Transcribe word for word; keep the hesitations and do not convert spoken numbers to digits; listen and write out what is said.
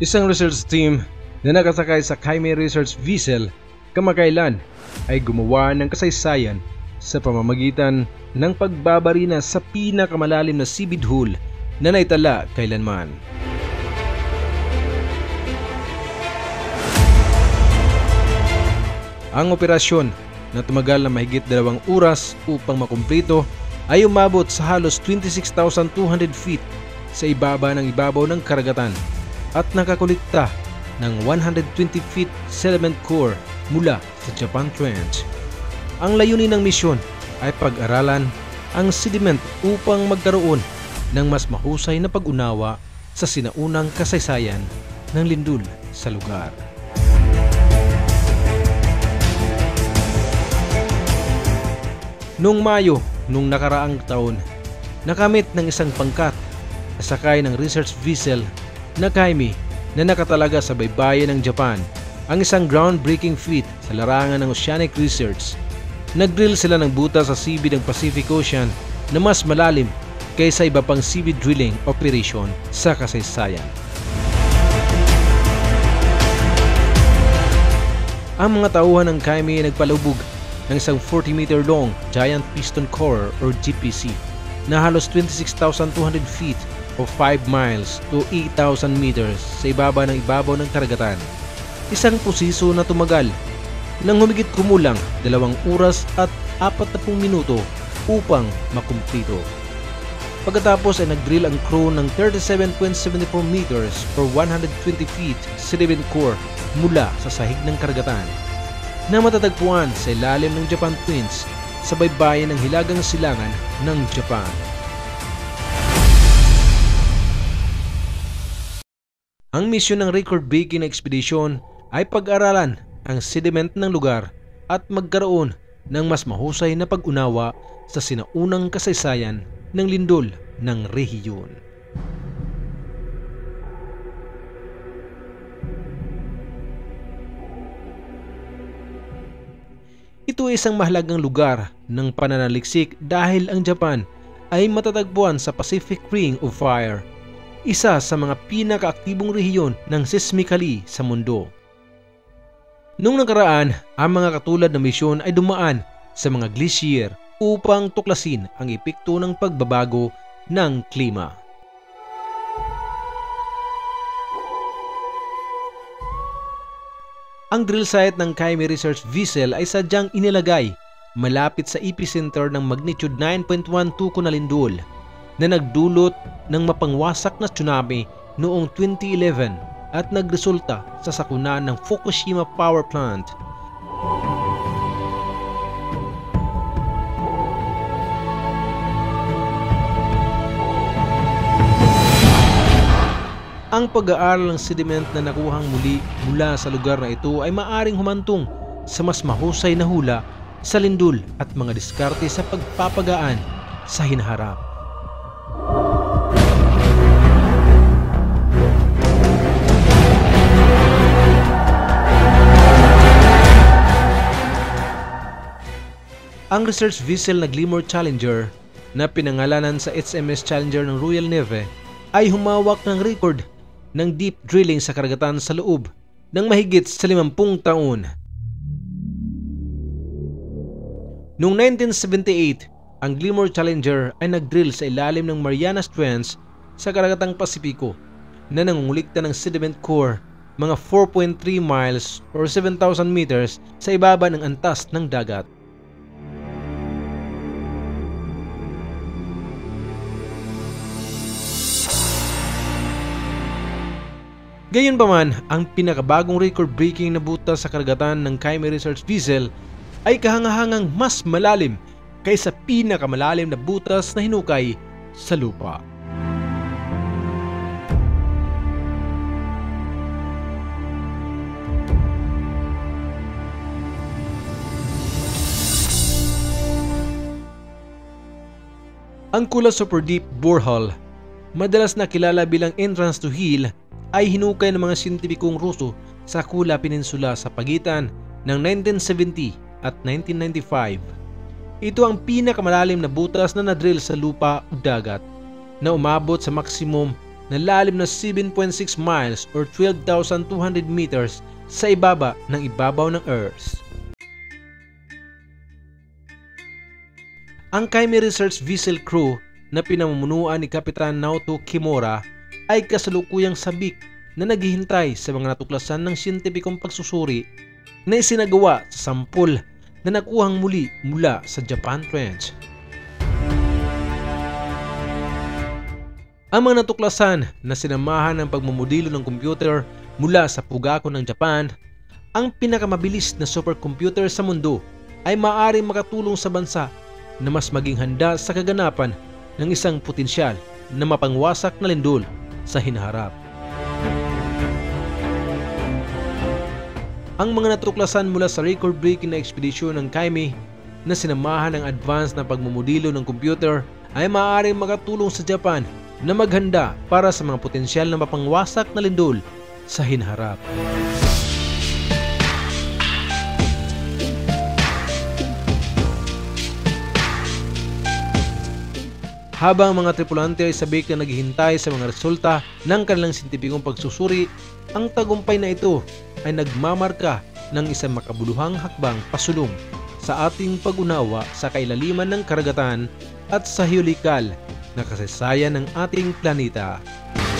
Isang research team na nakasakay sa Kaimei Research Vessel kamakailan ay gumawa ng kasaysayan sa pamamagitan ng pagbabarina sa pinakamalalim na seabed hole na naitala kailanman. Ang operasyon na tumagal na mahigit dalawang oras upang makumpleto ay umabot sa halos twenty-six thousand two hundred feet sa ibaba ng ibabaw ng karagatan at nakakolekta ng one hundred twenty feet sediment core mula sa Japan Trench. Ang layunin ng misyon ay pag-aralan ang sediment upang magkaroon ng mas mahusay na pag-unawa sa sinaunang kasaysayan ng lindol sa lugar. Noong Mayo nung nakaraang taon, nakamit ng isang pangkat na sakay ng research vessel na Kaimei na nakatalaga sa baybayin ng Japan ang isang groundbreaking feat sa larangan ng oceanic research. Nag-drill sila ng butas sa seabed ng Pacific Ocean na mas malalim kaysa iba pang seabed drilling operation sa kasaysayan. Ang mga tauhan ng Kaimei ay nagpalubog ng isang forty meter long giant piston core or G P C na halos twenty-six thousand two hundred feet o five miles to eight thousand meters sa ibaba ng ibabaw ng karagatan. Isang proseso na tumagal nang humigit kumulang dalawang oras at apat na pung minuto upang makumplito. Pagkatapos ay nag-drill ang crew ng thirty-seven point seven four meters or one hundred twenty feet sediment core mula sa sahig ng karagatan na matatagpuan sa ilalim ng Japan Trench sa baybayin ng Hilagang Silangan ng Japan. Ang misyon ng record-breaking na ekspedisyon ay pag-aralan ang sediment ng lugar at magkaroon ng mas mahusay na pag-unawa sa sinaunang kasaysayan ng lindol ng rehiyon. Ito ay isang mahalagang lugar ng pananaliksik dahil ang Japan ay matatagpuan sa Pacific Ring of Fire, isa sa mga pinakaaktibong rehiyon ng seismically sa mundo. Noong nakaraan, ang mga katulad na misyon ay dumaan sa mga glacier upang tuklasin ang epekto ng pagbabago ng klima. Ang drill site ng Kaimei Research Vessel ay sadyang inilagay malapit sa epicenter ng magnitude nine point one two na lindol na nagdulot ng mapangwasak na tsunami noong twenty eleven at nagresulta sa sakuna ng Fukushima Power Plant. Ang pag-aaral ng sediment na nakuhang muli mula sa lugar na ito ay maaring humantong sa mas mahusay na hula sa lindol at mga diskarte sa pagpapagaan sa hinaharap. Ang research vessel na Glimmer Challenger na pinangalanan sa H M S Challenger ng Royal Navy ay humawak ng record ng deep drilling sa karagatan sa loob ng mahigit sa limampung taon. Noong nineteen seventy-eight, ang Glimmer Challenger ay nag-drill sa ilalim ng Marianas Trench sa karagatang Pasipiko na nangungulikta ng sediment core mga four point three miles or seven thousand meters sa ibaba ng antas ng dagat. Gayunpaman, ang pinakabagong record-breaking na butas sa karagatan ng Kaimei Research Vessel ay kahangahangang mas malalim kaysa pinakamalalim na butas na hinukay sa lupa. Ang Kola Super Deep Borehole, madalas na kilala bilang Entrance to Hell, ay hinukay ng mga siyentipikong Ruso sa Kola Peninsula sa pagitan ng nineteen seventy at nineteen ninety-five. Ito ang pinakamalalim na butas na nadrill sa lupa o dagat na umabot sa maximum na lalim na seven point six miles or twelve thousand two hundred meters sa ibaba ng ibabaw ng Earth. Ang Kaimi Research Vessel crew na pinamumunuan ni Kapitan Naoto Kimura ay kasalukuyang sabik na naghihintay sa mga natuklasan ng siyentipikong pagsusuri na isinagawa sa sampol na nakuhang muli mula sa Japan Trench. Ang mga natuklasan na sinamahan ng pagmumodelo ng computer mula sa Fugaku ng Japan, ang pinakamabilis na supercomputer sa mundo, ay maaaring makatulong sa bansa na mas maging handa sa kaganapan ng isang potensyal na mapangwasak na lindol sa hinaharap. Ang mga natuklasan mula sa record-breaking na ekspedisyon ng Kaimi na sinamahan ng advance na pagmumodelo ng computer ay maaaring makatulong sa Japan na maghanda para sa mga potensyal na mapangwasak na lindol sa hinaharap. Habang mga tripulante ay sabik na naghihintay sa mga resulta ng kanilang siyentipikong pagsusuri, ang tagumpay na ito ay nagmamarka ng isang makabuluhang hakbang pasulong sa ating pag-unawa sa kailaliman ng karagatan at sa hiyulikal na kasaysayan ng ating planeta.